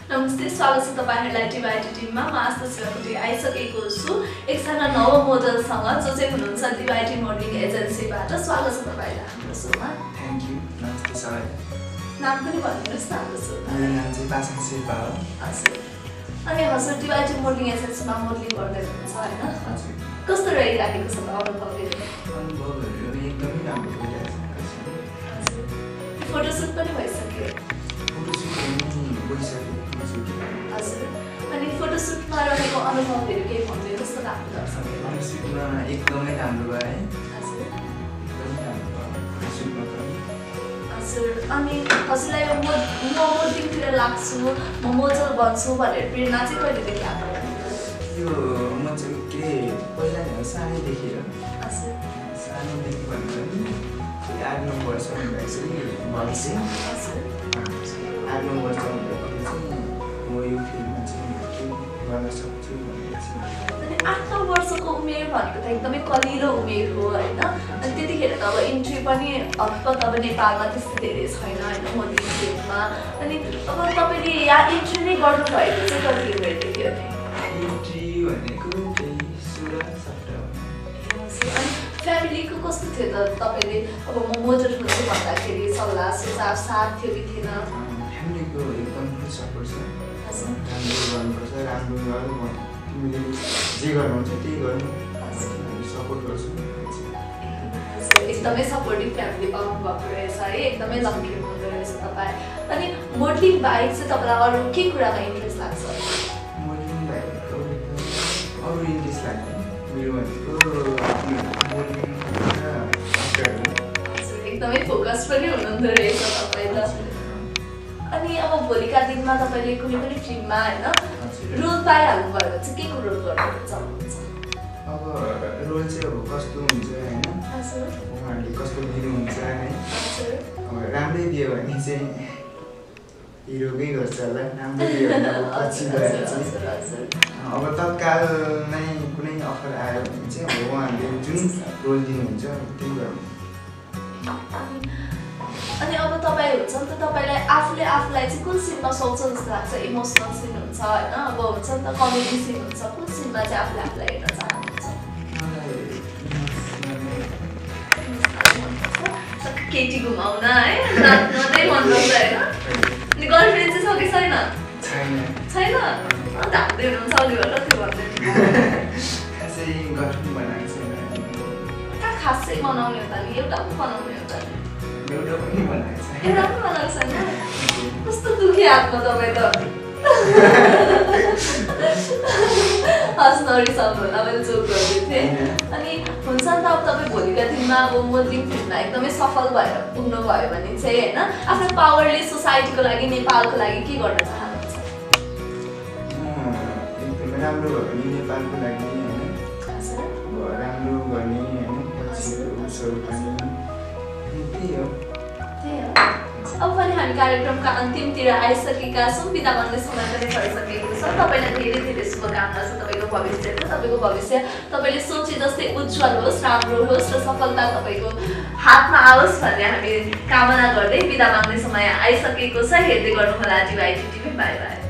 नमस्ते, स्वागत छ तपाईहरुलाई डिभाइडी टिममा। म आस्था शिवाकोटी आइसकेको छु एकजना नव मोडलसँग जो चाहिँ हुनुहुन्छ डिभाइडी मोडलिङ एजेन्सीबाट। स्वागत छ तपाईलाई हाम्रो शोमा। Thank you. नमस्ते सबै। नाम पनि भनिदिनुस् न हाम्रो शोमा। मेरो नाम चाहिँ पासङ शेर्पा हो। हजुर। अनि हजुर डिभाइडी मोडलिङ एजेन्सीमा मोडलिङ गर्दै हुनुहुन्छ हैन? हजुर। कस्तो रहिरहेको छ अनुभवहरू? अनुभवहरू एकदमै राम्रो भइरहेको छ। हजुर। फोटोसुट पनि भइसक्यो। फोटोसुट पनि भइसक्यो। हजुर। अनि फोटोसुटमा रहेको अनुभवहरू के भन्दिनुहोस् त आफ्नो दर्शकहरूलाई? फोटोसुटमा एकदमै राम्रो भयो है। हजुर। एकदमै राम्रो भयो फोटोसुटमा पनि। हजुर। अनि हजुरलाई म मोडलिङतिर लाग्छु, म मोडल बन्छु भनेर प्रेरणा चाहिँ कहिलेदेखि आएको? यो म चाहिँ के पहिला नै सानैदेखि हो। हजुर। सानैदेखि भन्दा पनि 8-9 वर्ष हुँदाखेरि भन्छु। हजुर। 8-9 वर्ष हुँदाखेरि चाहिँ म यो फिल्डमा चाहिँ गर्न सक्छु भनेर चाहिँ। अनि 8-9 वर्षको उमेर भनेको त एकदमै कलिलो उमेर हो हैन? अनि त्यतिखेर त अब इन्ट्री पनि हतपत अब नेपालमा त्यस्तो धेरै छैन हैन मोडलिङ फिल्डमा। अनि अब तपाईले यहाँ इन्ट्री नै गर्नुभएको चाहिँ कति उमेरदेखि हो नि? इन्ट्री भनेको त्यही 16-17। अनि फ्यामिलीको कस्तो थियो त तपाईले अब म मोडल हुन्छु भन्दाखेरि सल्लाह सुझाव साथ थियो कि थिएन? फ्यामिलीको एकदम फुल सपोर्ट छ। हजुर। राम्रो गर्नुपर्छ, राम्रो गर, तिमीले जे गर्नुहुन्छ त्यही गर्नु, सपोर्ट गर्छु। एकदमै सपोर्टिभ फ्यामिली पाउनु भएको रहेछ है, एकदमै लकी हुनुहुँदो रहेछ तपाईँ। अनि मोडलिङ बाहेक चाहिँ तपाईँलाई अरू के कुरामा इन्ट्रेस्ट लाग्छ? मोडलिङ बाहेक अरू इन्ट्रेस्ट लाग्दैन मेरो भनेको मोडलिङ र एक्टर हो। हजुर, एकदमै फोकस पनि हुनुहुँदो रहेछ तपाईँ त। अनि अब भोलिका दिनमा तपाईँले कुनै पनि फिल्ममा होइन रोल पाइहाल्नु भयो भने चाहिँ के को रोल गर्नु चाहनुहुन्छ? अब रोल चाहिँ अब कस्तो हुन्छ होइन, हजुर। उहाँहरूले कस्तो दिनुहुन्छ है। हजुर। अब राम्रै दियो भने चाहिँ हिरोकै गर्छ होला, राम्रो दियो भने अब पछि गएर चाहिँ अब तत्काल नै कुनै अफर आयो भने चाहिँ अब उहाँहरूले जुन रोल दिनुहुन्छ त्यही गर्नु। अनि अब तपाईँ हुन्छ नि त तपाईँलाई आफूलाई चाहिँ कुन सिनमा सोच्छ जस्तो लाग्छ? इमोसनल सिन हुन्छ होइन, अब हुन्छ नि त कमेडी सिन हुन्छ, कुन सिनमा चाहिँ आफूलाई हेर्न चाहनुहुन्छ? केटी घुमाउन है, नाच्न चाहिँ मन पर्छ होइन? अनि गर्लफ्रेन्ड चाहिँ छ कि छैन? छैन? अन्त हामीले हुनुहुन्छ अलिबाट त्यो भन्दै खासै गर्नु बनाएको छैन। कहाँ खासै बनाउने हो त नि? एउटा पनि बनाउने हो त नि? एउटा पनि बनाएको छैन। एउटा पनि बनाएको छैन? कस्तो दुखी आत्मा तपाईँ त। हस् नरिसाउनुहोला, मैले जोक गर्दै थिएँ। अनि हुन्छ नि त अब तपाईँ भोलिका दिनमा अब मोडलिङ फिल्डमा एकदमै सफल भएर पुग्नुभयो भने चाहिँ होइन आफ्नो पावरले सोसाइटीको लागि नेपालको लागि के गर्न चाहनुहुन्छ? एकदमै राम्रो भयो भने नेपालको लागि होइन राम्रो गर्ने होइन उसहरू पनि त्यही हो। अब पनि हामी कार्यक्रमका अन्तिमतिर आइसकेका छौँ, बिदा माग्ने समय पनि भइसकेको छ। तपाईँलाई धेरै धेरै शुभकामना छ तपाईँको भविष्यको। तपाईँको भविष्य तपाईँले सोचे जस्तै उज्जवल होस्, राम्रो होस् र सफलता तपाईँको हातमा आओस् भन्ने हामी कामना गर्दै बिदा माग्ने समय आइसकेको छ। हेर्दै गर्नुहोला डिभाइडी टिभी। By by.